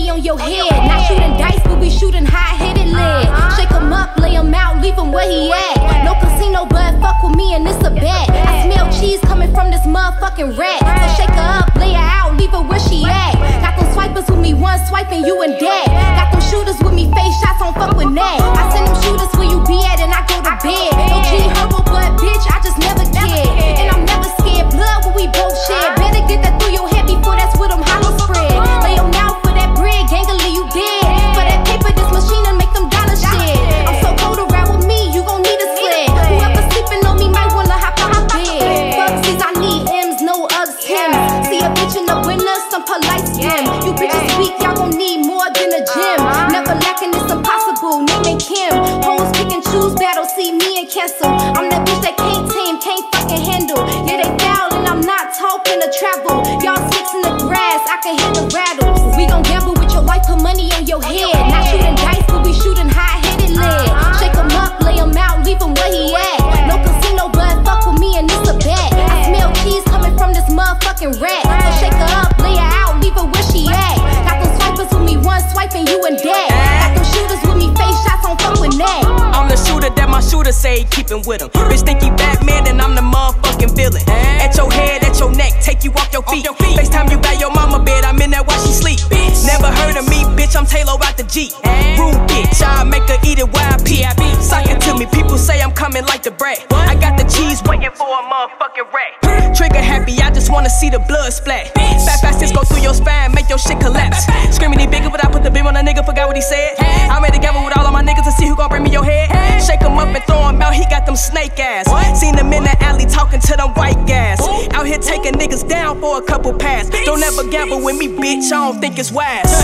money on your head. Not shooting dice, but we shooting high-headed lead. Shake him up, lay him out, leave him where he at. No casino, but fuck with me and it's a bet. I smell cheese coming from this motherfucking rat. So shake her up, lay her out, leave her where she at. Got them swipers with me, one swiping you in debt. Got them shooters with me, face shots on fuck with that. I send them shooters where you be at and I go to bed. No G herbal, but bitch, I just never cared. And I'm never scared, blood when we both shed. Better get that through your head before that's with them hollow spread. Lay them out for that bread, gangly you dead. For that paper, this machine and make them dollar shit. I'm so cold to ride with me, you gon' need a sled. Whoever sleeping on me might wanna hop on my bed. Fucksies, I need M's, no Uggs, Tims. See a bitch in the winter, some polite skim. You bitches weak, y'all gon' need more than a gym. Never lacking, it's impossible, name and Kim. Hoes pick and choose, battle, see me and cancel. I'm that bitch that can't tame, can't fucking handle. Yeah, they foul and I'm not talking to travel. Y'all sticks in the grass, I can hear the rattles. We gon' gamble with your life, put money on your head. Not shooting dice, but we shooting high-headed lead. Shake him up, lay him out, leave him where he at. No casino, but fuck with me and it's a bet. I smell cheese coming from this motherfucking rat. So shake her up, lay her out, leave her where she at. Got them swipers with me, one swiping you in debt. Got them shooters with me, face shots on fuck with that. I'm the shooter that my shooter say keepin' with him. Bitch think he Batman and I'm the motherfucking villain. At your head, at your neck, take you off your feet. FaceTime you by your mama bed, I'm in that while she sleep. Never heard of me, bitch, I'm Taylo out the G. Rude bitch, I make her eat it YP. Sock it to me, people say I'm coming like the brat. I got the cheese waiting for a motherfucking rat. Trigger happy, I just wanna see the blood splat. Fast go through your spine, make your shit collapse. Screaming he bigger, but I put the beam on a nigga, forgot what he said. I made a gamble with all of my niggas to see who gon' bring me your head. Shake him up and throw him out, he got them snake ass. Seen him in the alley talking to them white gas. Out here taking niggas down for a couple pass. Don't ever gamble with me, bitch, I don't think it's wise.